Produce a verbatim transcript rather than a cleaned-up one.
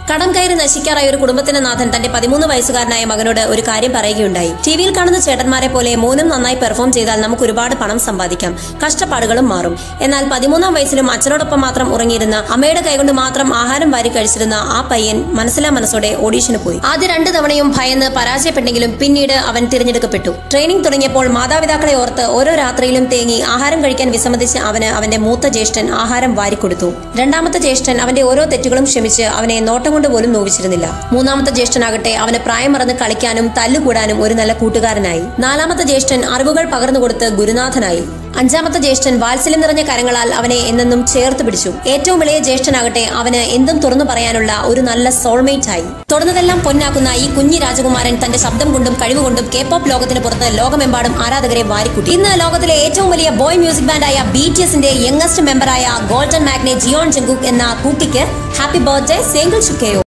കടം കയറി നശിക്കാറായ ഒരു കുടുംബത്തിന്റെ നാഥൻ തന്റെ പതിമൂന്ന് വയസ്സുകാരനായ മകനോട് ഒരു കാര്യം പറയുകയുണ്ടായി. ടിവിയിൽ കാണുന്ന ചേട്ടന്മാരെ പോലെ മോനും നന്നായി പെർഫോം ചെയ്താൽ നമുക്ക് ഒരുപാട് പണം സമ്പാദിക്കാം, കഷ്ടപ്പാടുകളും മാറും. എന്നാൽ പതിമൂന്നാം വയസ്സിലും അച്ഛനോടൊപ്പം മാത്രം ഉറങ്ങിയിരുന്ന, അമ്മയുടെ കൈകൊണ്ട് മാത്രം ആഹാരം വാരി കഴിച്ചിരുന്ന ആ പയ്യൻ മനസ്സിലാ മനസ്സോടെ ഓഡീഷന് പോയി. ആദ്യ രണ്ടു തവണയും ഭയന്ന് പരാജയപ്പെട്ടെങ്കിലും പിന്നീട് അവൻ തിരഞ്ഞെടുക്കപ്പെട്ടു. ട്രെയിനിംഗ് തുടങ്ങിയപ്പോൾ മാതാപിതാക്കളെ ഓർത്ത് ഓരോ രാത്രിയിലും തേങ്ങി ആഹാരം കഴിക്കാൻ വിസമ്മതിച്ച് അവന് അവന്റെ മൂത്ത ജ്യേഷ്ഠൻ ആഹാരം വാരിക്കൊടുത്തു. രണ്ടാമത്തെ ജ്യേഷ്ഠൻ അവന്റെ ഓരോ തെറ്റുകളും ക്ഷമിച്ച് അവനെ നോട്ടം കൊണ്ട് പോലും നോവിച്ചിരുന്നില്ല. മൂന്നാമത്തെ ജ്യേഷ്ഠനാകട്ടെ അവന് പ്രായം മറന്ന് കളിക്കാനും തല്ലുകൂടാനും ഒരു നല്ല കൂട്ടുകാരനായി. നാലാമത്തെ ജ്യേഷ്ഠൻ അറിവുകൾ പകർന്നുകൊടുത്ത് ഗുരുനാഥനായി. അഞ്ചാമത്തെ ജ്യേഷ്ഠൻ വാത്സല്യം നിറഞ്ഞ കരങ്ങളാൽ അവനെ എന്നെന്നും ചേർത്ത് പിടിച്ചു. ഏറ്റവും ഇളയ ജ്യേഷ്ഠനാകട്ടെ അവന് എന്തും തുറന്നു പറയാനുള്ള ഒരു നല്ല സോൾമേറ്റ് ആയി. തുടർന്നതെല്ലാം പൊന്നാക്കുന്ന ഈ കുഞ്ഞി രാജകുമാരൻ തന്റെ ശബ്ദം കൊണ്ടും കഴിവുകൊണ്ടും കെ പോപ്പ് ലോകത്തിന് പുറത്ത് ലോകമെമ്പാടും ആരാധകരെ വാരിക്കൂട്ടി. ഇന്ന് ലോകത്തിലെ ഏറ്റവും വലിയ ബോയ് മ്യൂസിക് ബാൻഡായ ബി ടി എസിന്റെ യങ്ങസ്റ്റ് മെമ്പറായ ഗോൾഡൻ മാഗ്നെ ജിയോൺ ജങ്കുക് എന്ന കുക്കിക്ക് ഹാപ്പി ബർത്ത്ഡേ സേങ്കിൾ ചുക്കയോ.